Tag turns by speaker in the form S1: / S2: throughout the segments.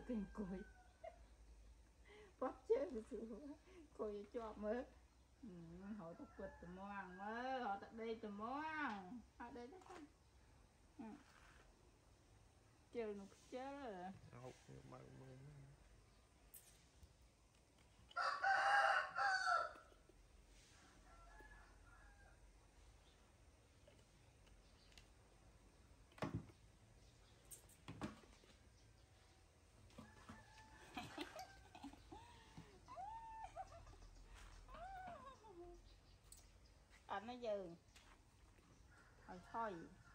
S1: tình cùi bóp chết với sự cùi cho mới họ tập quật từ moang mới họ tại đây từ moang họ đây đó chơi nó chơi
S2: học mà
S1: anh nó dừ thôi thôi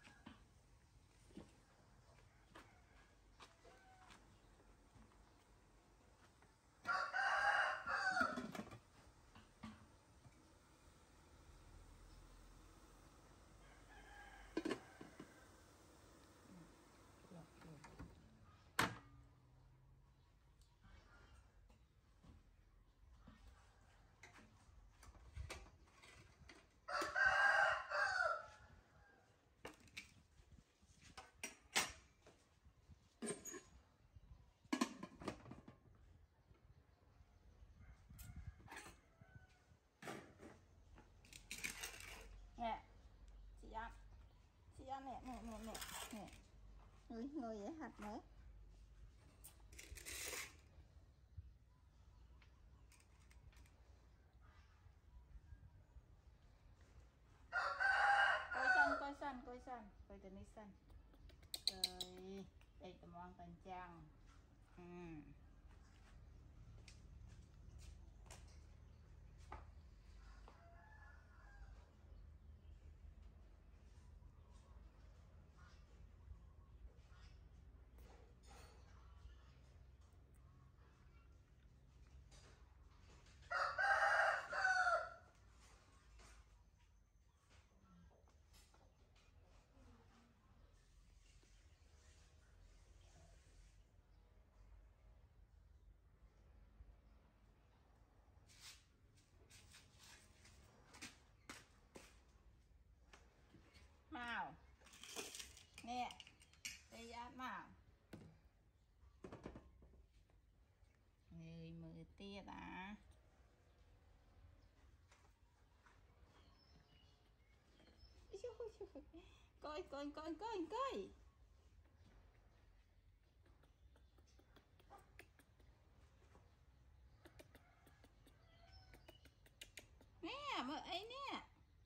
S1: nè chị ăn nè người dễ hạt mới coi từ này xanh rồi đây tầm món tần trang màu nè đây ăn màu người mười tia đã coi nè mời ấy nè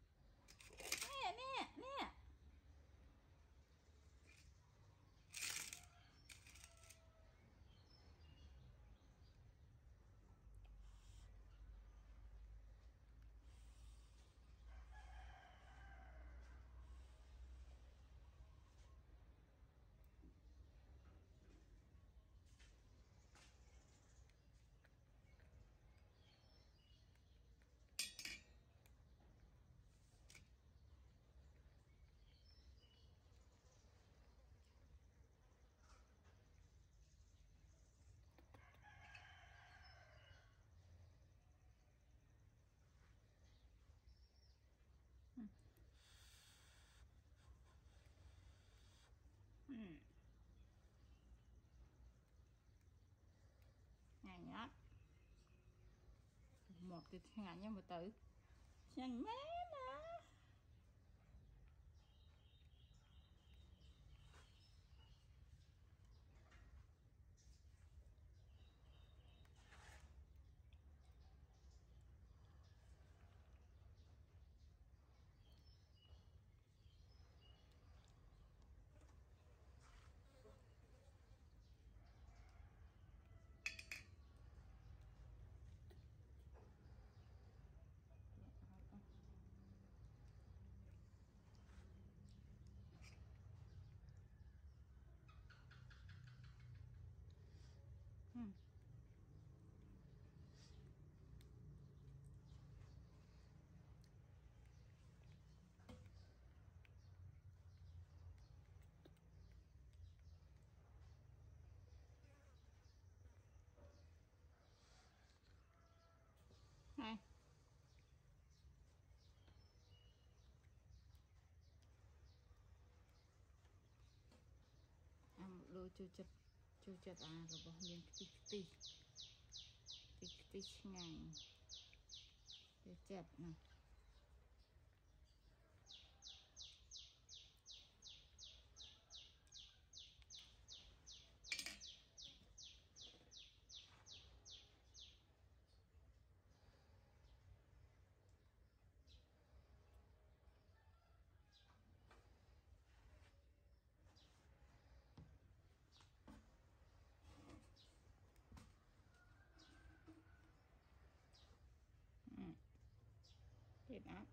S1: ngày nhá một cái ngày nha mà tự nhanh mé nè này ăn một đôi cho chui chặt rồi bỏ miếng tí ngày để chặt nè tiếp áp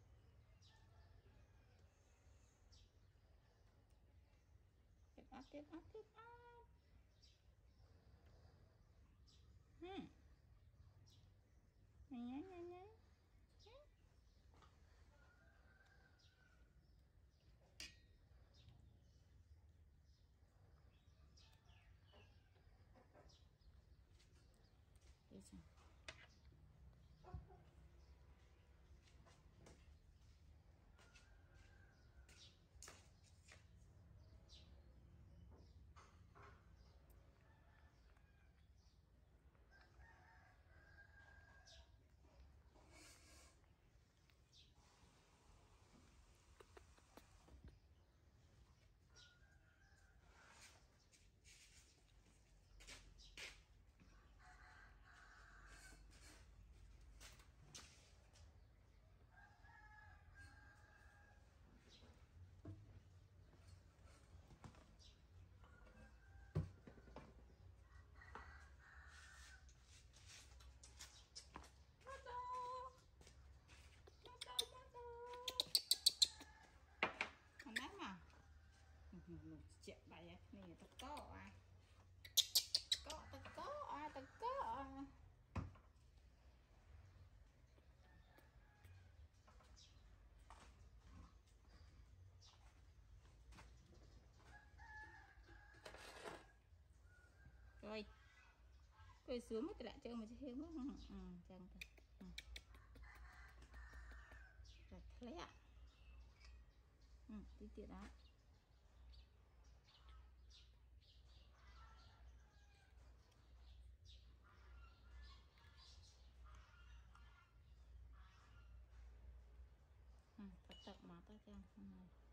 S1: nhá đi xem chạy bài này ta có rồi quay xuống mới lại chơi mà chơi mất chẳng rồi thế ạ tí tiệt đó thật mà ta chăng